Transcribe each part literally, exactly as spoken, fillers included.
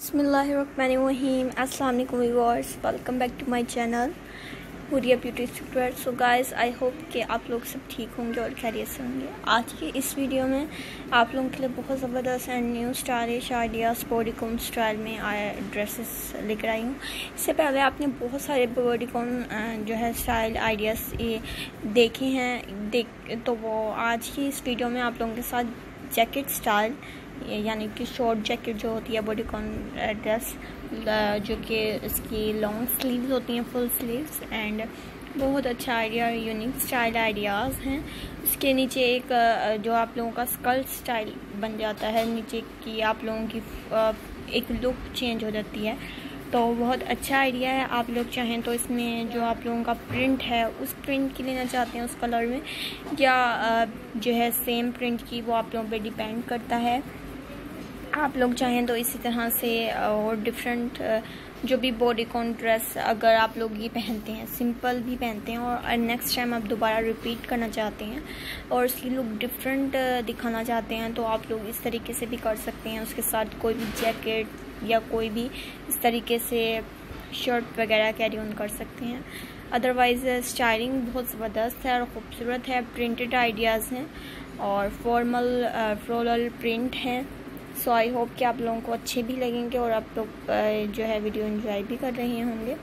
बिस्मिल्लाहिर्रहमानिर्रहीम। अस्सलाम वालेकुम viewers, welcome back to my channel Huriya beauty tutorial. So guys, I hope कि आप लोग सब ठीक होंगे और खैरियत से होंगे। आज की इस वीडियो में आप लोगों के लिए बहुत ज़बरदस्त and new stylish ideas bodycon style में ड्रेसेस लेकर आई हूँ। इससे पहले आपने बहुत सारे बॉडीकॉन जो है स्टाइल आइडियाज़ ये देखे हैं देख तो वो आज की इस वीडियो में आप लोगों के साथ जैकेट स्टाइल यानी कि शॉर्ट जैकेट जो होती है बॉडीकॉन ड्रेस, जो कि इसकी लॉन्ग स्लीव्स होती हैं, फुल स्लीव्स, एंड बहुत अच्छा आइडिया, यूनिक स्टाइल आइडियाज़ हैं। इसके नीचे एक जो आप लोगों का स्कर्ट स्टाइल बन जाता है, नीचे की आप लोगों की एक लुक चेंज हो जाती है, तो बहुत अच्छा आइडिया है। आप लोग चाहें तो इसमें जो आप लोगों का प्रिंट है उस प्रिंट की लेना चाहते हैं उस कलर में, या जो है सेम प्रिंट की, वो आप लोगों पे डिपेंड करता है। आप लोग चाहें तो इसी तरह से और डिफरेंट जो भी बॉडीकॉन ड्रेस अगर आप लोग ये पहनते हैं, सिंपल भी पहनते हैं और नेक्स्ट टाइम आप दोबारा रिपीट करना चाहते हैं और उसकी लुक डिफरेंट दिखाना चाहते हैं, तो आप लोग इस तरीके से भी कर सकते हैं। उसके साथ कोई भी जैकेट या कोई भी इस तरीके से शर्ट वगैरह कैरी ऑन कर सकते हैं। अदरवाइज़ स्टाइलिंग बहुत ज़बरदस्त है और ख़ूबसूरत है। प्रिंटेड आइडियाज़ हैं और फॉर्मल फ्लोरल प्रिंट हैं। सो आई होप कि आप लोगों को अच्छे भी लगेंगे और आप लोग जो है वीडियो एंजॉय भी कर रहे होंगे।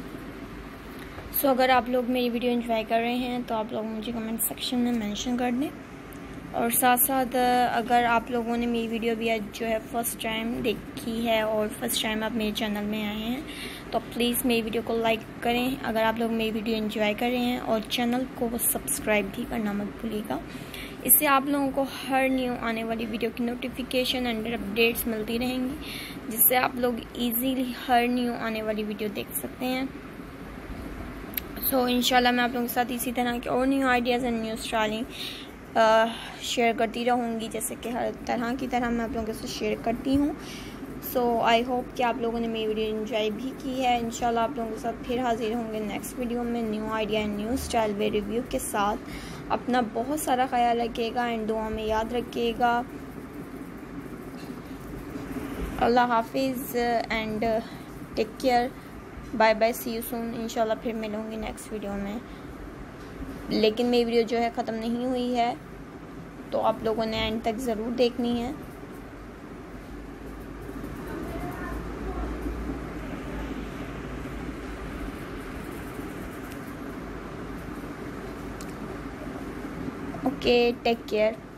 सो so, अगर आप लोग मेरी वीडियो एंजॉय कर रहे हैं तो आप लोग मुझे कमेंट सेक्शन में मेंशन कर दें, और साथ साथ अगर आप लोगों ने मेरी वीडियो भी आज जो है फर्स्ट टाइम देखी है और फर्स्ट टाइम आप मेरे चैनल में आए हैं तो प्लीज़ मेरी वीडियो को लाइक करें अगर आप लोग मेरी वीडियो एंजॉय कर रहे हैं, और चैनल को सब्सक्राइब भी करना मत भूलिएगा। इससे आप लोगों को हर न्यू आने वाली वीडियो की नोटिफिकेशन एंड अपडेट्स मिलती रहेंगी, जिससे आप लोग इजीली हर न्यू आने वाली वीडियो देख सकते हैं। सो so, इंशाल्लाह मैं आप लोगों के साथ इसी तरह के और new ideas and new styling share करती रहूँगी, जैसे कि हर तरह की तरह मैं आप लोगों के साथ शेयर करती हूँ। सो आई होप कि आप लोगों ने मेरी वीडियो एंजॉय भी की है। इंशाल्लाह आप लोगों के साथ फिर हाजिर होंगे नेक्स्ट वीडियो में new idea and new style वे रिव्यू के साथ। अपना बहुत सारा ख्याल रखिएगा एंड दुआ में याद रखिएगा। अल्लाह हाफिज़ and take care, bye bye, see you soon. इंशाल्लाह फिर मिलूँगी नेक्स्ट वीडियो में। लेकिन मेरी वीडियो जो है ख़त्म नहीं हुई है, तो आप लोगों ने एंड तक ज़रूर देखनी है। Okay, take care.